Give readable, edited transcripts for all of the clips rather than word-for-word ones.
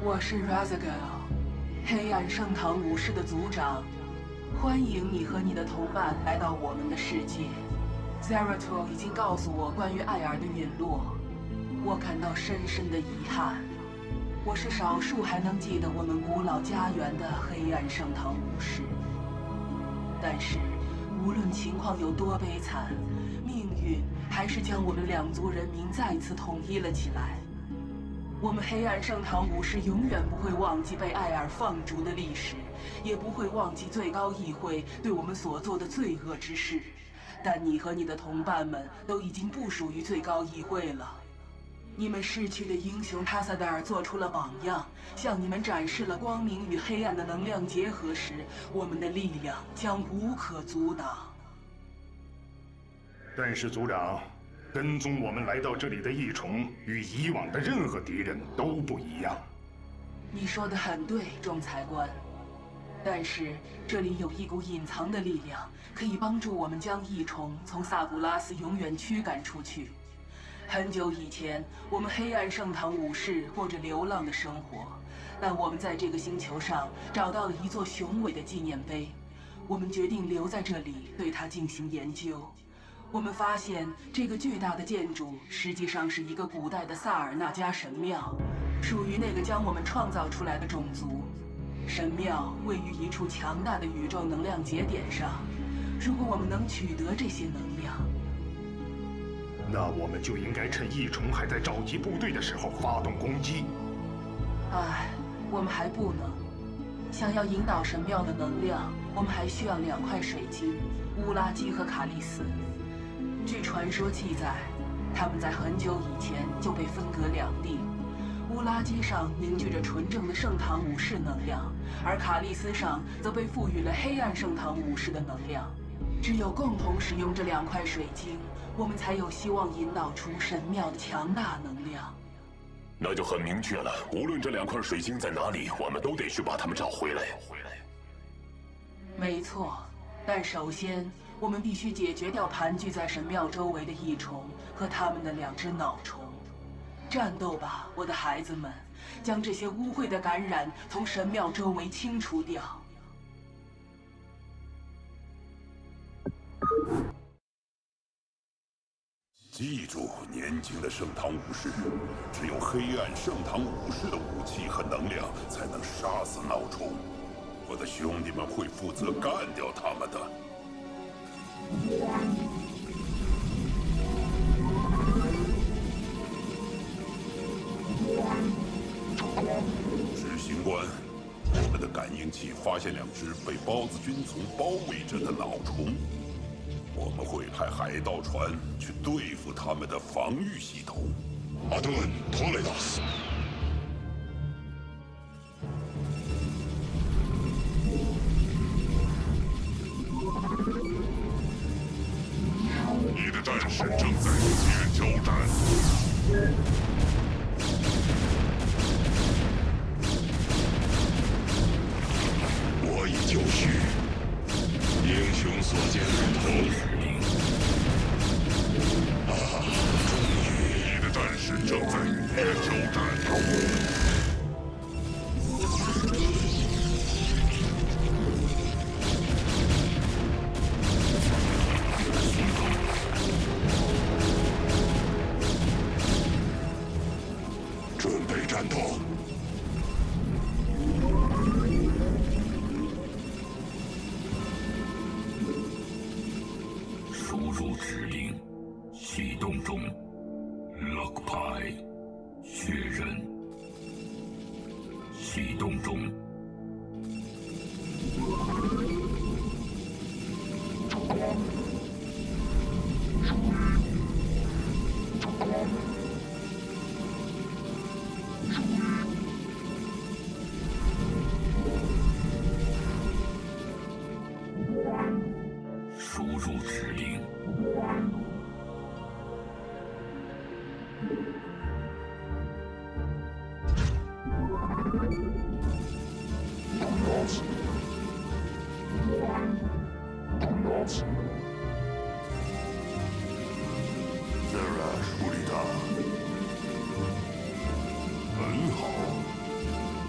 我是 Raziel， 黑暗圣堂武士的族长。欢迎你和你的同伴来到我们的世界。Zeratul 已经告诉我关于艾尔的陨落，我感到深深的遗憾。我是少数还能记得我们古老家园的黑暗圣堂武士。但是，无论情况有多悲惨，命运还是将我们两族人民再次统一了起来。我们黑暗圣堂武士永远不会忘记被艾尔放逐的历史，也不会忘记最高议会对我们所做的罪恶之事。但你和你的同伴们都已经不属于最高议会了。你们逝去的英雄塔萨达尔做出了榜样，向你们展示了光明与黑暗的能量结合时，我们的力量将无可阻挡。 但是族长，跟踪我们来到这里的异虫与以往的任何敌人都不一样。 你说的很对，仲裁官。但是这里有一股隐藏的力量，可以帮助我们将异虫从萨古拉斯永远驱赶出去。很久以前，我们黑暗圣堂武士过着流浪的生活，但我们在这个星球上找到了一座雄伟的纪念碑。我们决定留在这里，对它进行研究。我们发现，这个巨大的建筑实际上是一个古代的萨尔纳加神庙，属于那个将我们创造出来的种族。神庙位于一处强大的宇宙能量节点上。如果我们能取得这些能量， 那我们就应该趁异虫还在召集部队的时候发动攻击。 唉，我们还不能。想要引导神庙的能量，我们还需要2块水晶——乌拉基和卡利斯。据传说记载，他们在很久以前就被分隔两地。乌拉基上凝聚着纯正的圣堂武士能量，而卡利斯上则被赋予了黑暗圣堂武士的能量。只有共同使用这2块水晶，我们才有希望引导出神庙的强大能量。 那就很明确了，无论这2块水晶在哪里，我们都得去把它们找回来。 没错，但首先我们必须解决掉盘踞在神庙周围的异虫和他们的2只脑虫。战斗吧，我的孩子们，将这些污秽的感染从神庙周围清除掉。 记住，年轻的圣堂武士，只有黑暗圣堂武士的武器和能量才能杀死脑虫。我的兄弟们会负责干掉他们的。执行官，我们的感应器发现2只被包子军丛包围着的脑虫。我们会派海盗船去对付他们的防御系统。 阿顿·托雷达斯， 你的战士正在与敌人交战。 我已就绪，英雄所见略同。 你的战士正在与敌人交战。 准备战斗。输入指令，启动中。Lock 牌，确认。启动中。输入指令。 Zera 处理它很好。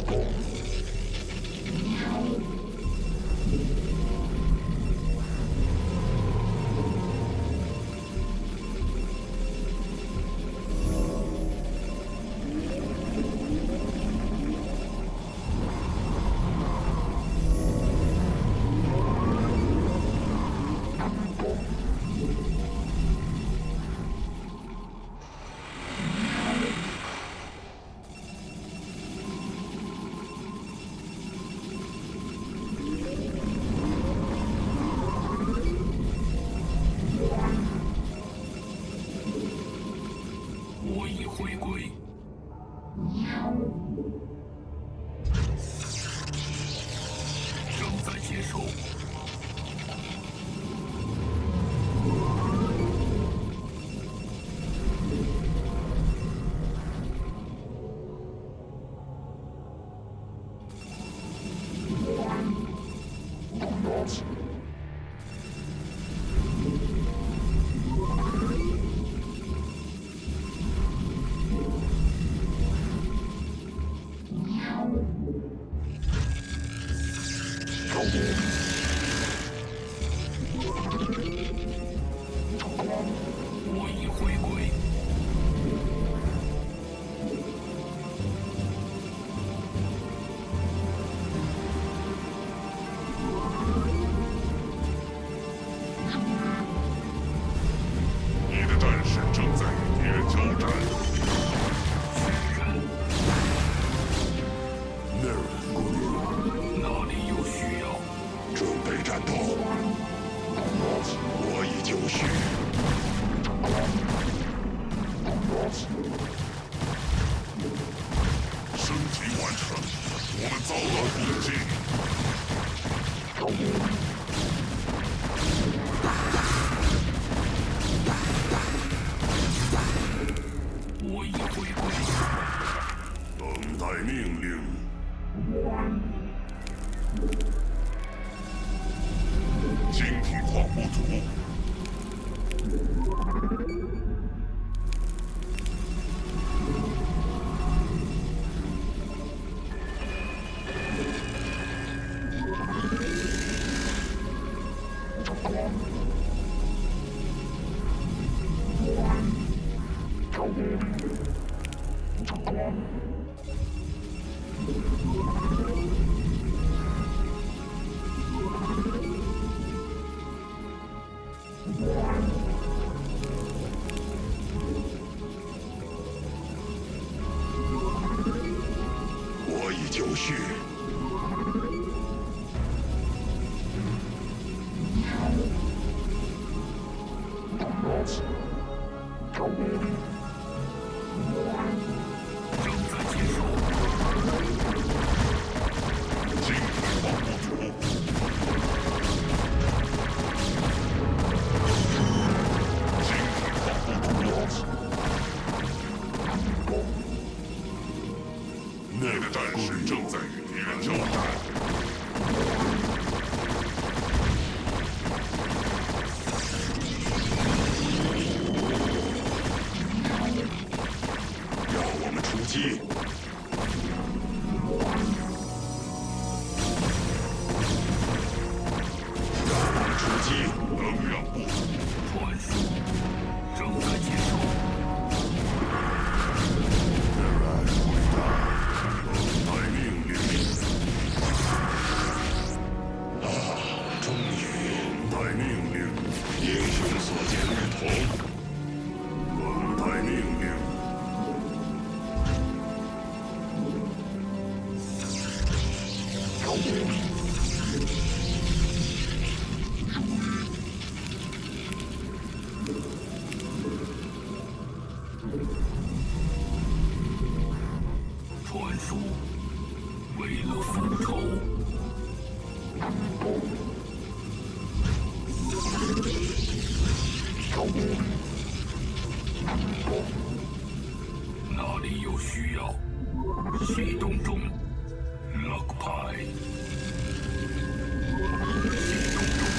我已回归。正在接收。我已回归。 你的战士正在与敌人交战。 哪里有需要？ 准备战斗。我已就绪。升级完成，我们遭到攻击。 我已回归。 等待命令。晶体矿不足。我已就绪。 正在接收。 晶体矿不足。晶体矿不足。那个战士正在与敌人交战。要我们出击！让我们出击！能量不足。 传输。正在接收。 等待命令。终于等待命令。英雄所见略同。等待命令。 传输。为了复仇。哪里有需要？启动中。Lock 牌。启动中。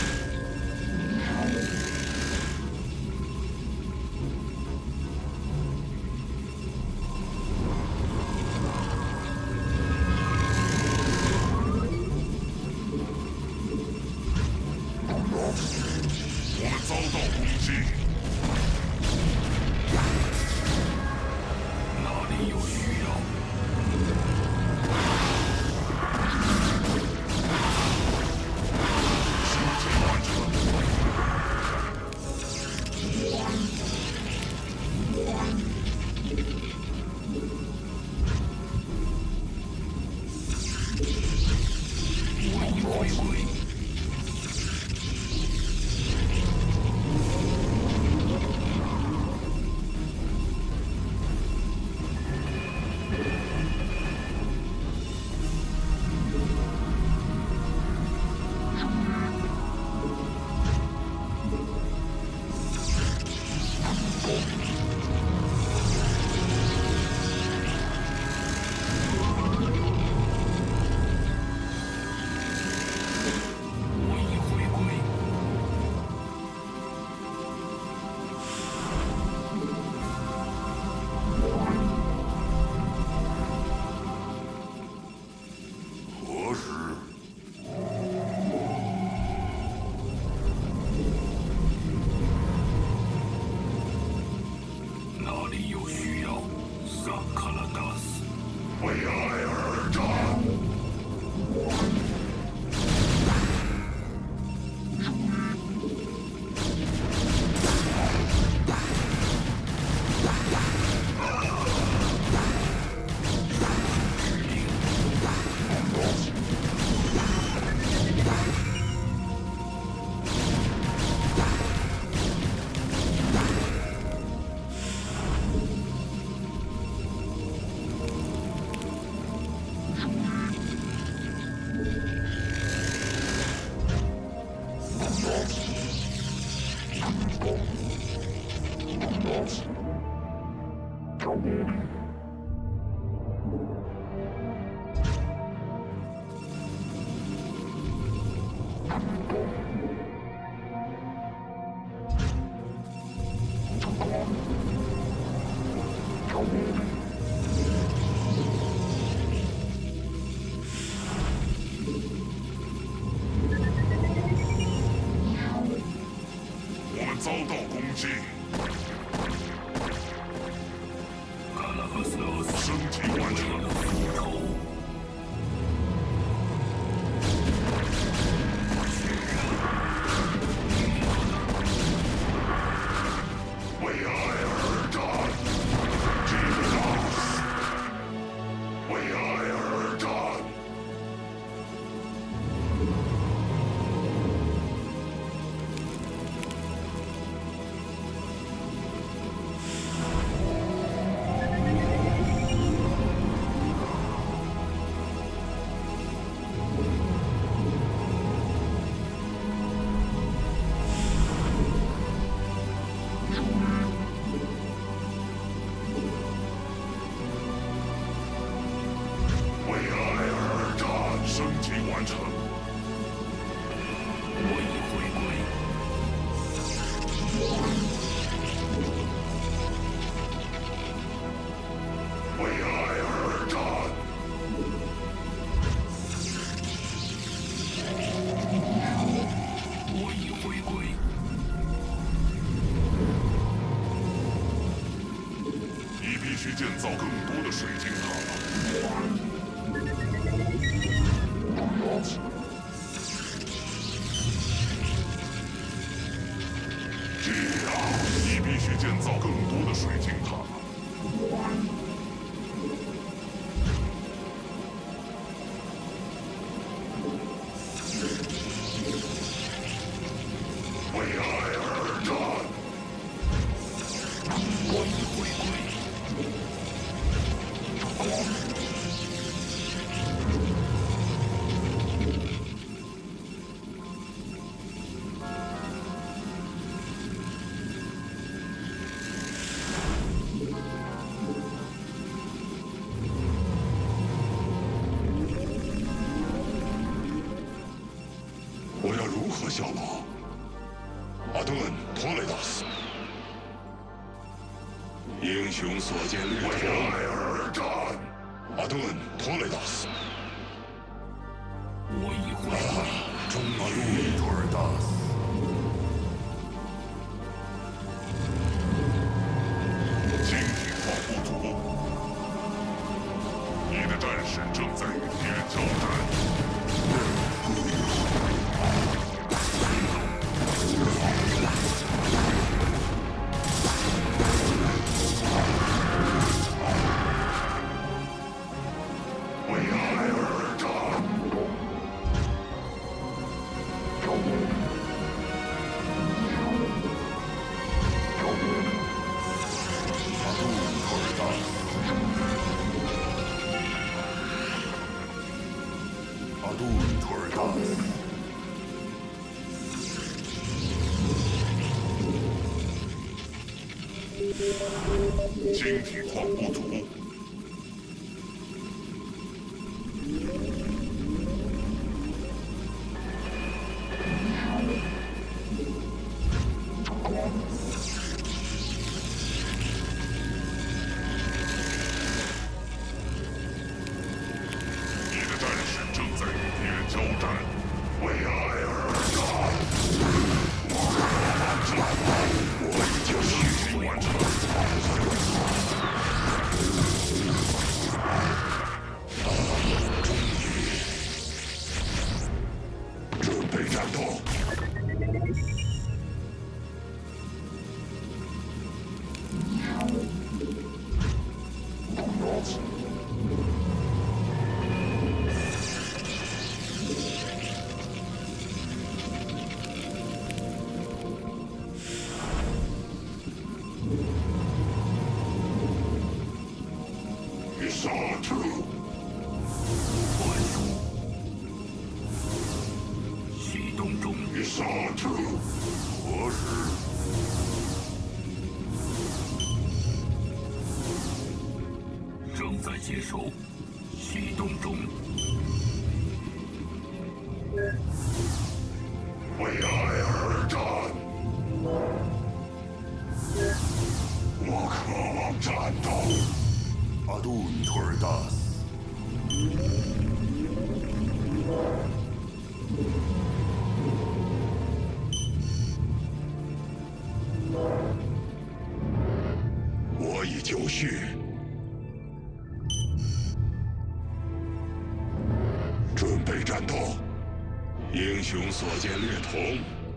卡拉达斯， 为爱而战！我们遭到攻击， 卡拉赫斯奥斯升级完成。 复仇， 为爱而战，基拉斯！为爱而战！为爱而战，升级完成。 我已回归。 为爱而战， 我已回归。 你必须建造更多的水晶塔。这样，你必须建造更多的水晶塔。为爱而战， 我已回归。 我要如何效劳？阿顿·托雷达斯，英雄所见略同。为爱而战，阿顿·托雷达斯。 我已回归。 中阿杜托尔达斯。晶体化不足，你的战士正在与敌人交战。为爱而战，阿杜托尔达斯，阿杜托尔达斯。晶体矿不足，你的战士正在与敌人交战，为爱而战。我已经升级完成。 起。 杀出！ 传输。启动中。 杀出！何时？ 正在接收。启动中。 为爱而战。我渴望战斗。阿杜尼托尔达斯。我已就绪。准备战斗。英雄所见略同。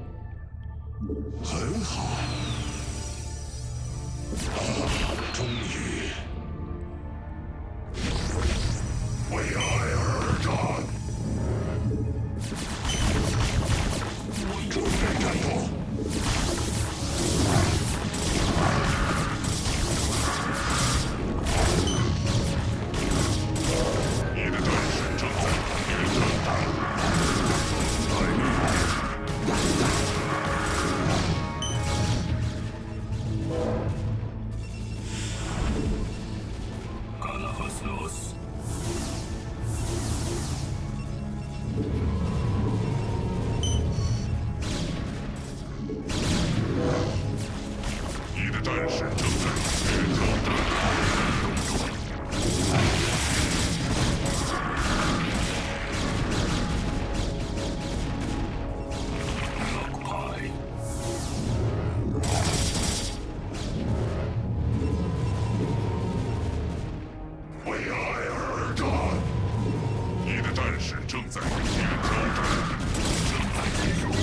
很好。终于。为爱而战。准备战斗。你的战士正在远征战。待命。 嘎拉哈斯罗斯。 你的战士正在远征战。为爱而战。你的战士正在远征战。 正在接收。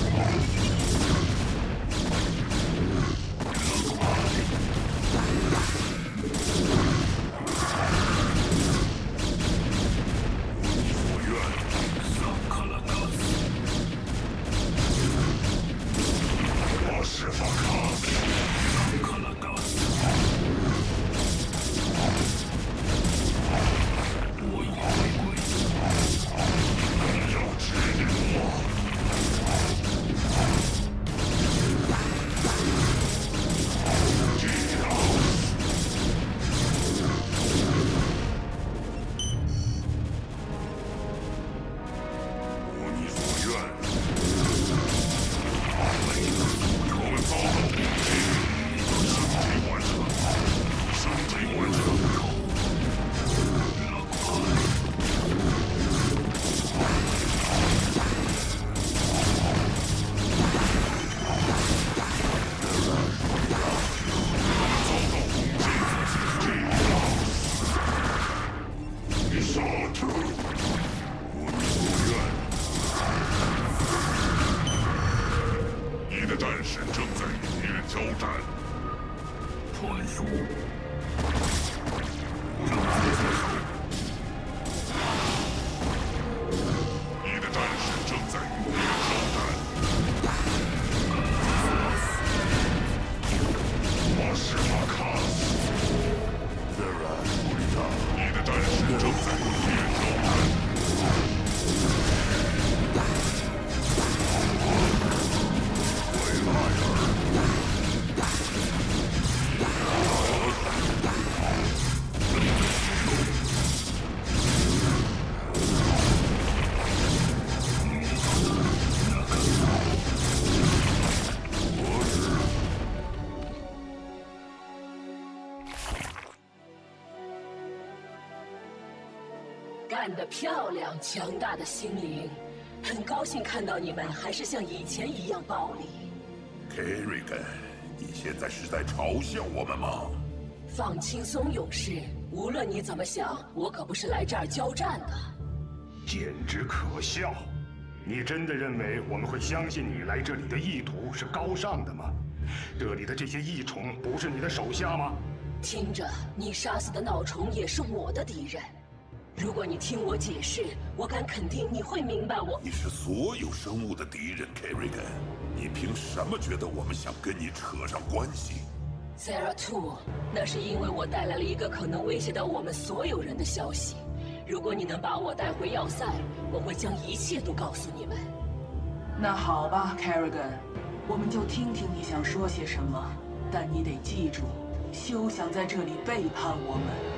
传输。正在接收。 你的战士正在与猎交战。我是马卡斯。你的战士正在与猎交战。 干得漂亮，强大的心灵！很高兴看到你们还是像以前一样暴力。 Kerrigan， 你现在是在嘲笑我们吗？ 放轻松，勇士。无论你怎么想，我可不是来这儿交战的。 简直可笑！你真的认为我们会相信你来这里的意图是高尚的吗？这里的这些异虫不是你的手下吗？ 听着，你杀死的脑虫也是我的敌人。如果你听我解释，我敢肯定你会明白我。 你是所有生物的敌人 ，Kerrigan。你凭什么觉得我们想跟你扯上关系 Zeratul， 那是因为我带来了一个可能威胁到我们所有人的消息。如果你能把我带回要塞，我会将一切都告诉你们。 那好吧 ，Kerrigan， 我们就听听你想说些什么。但你得记住，休想在这里背叛我们。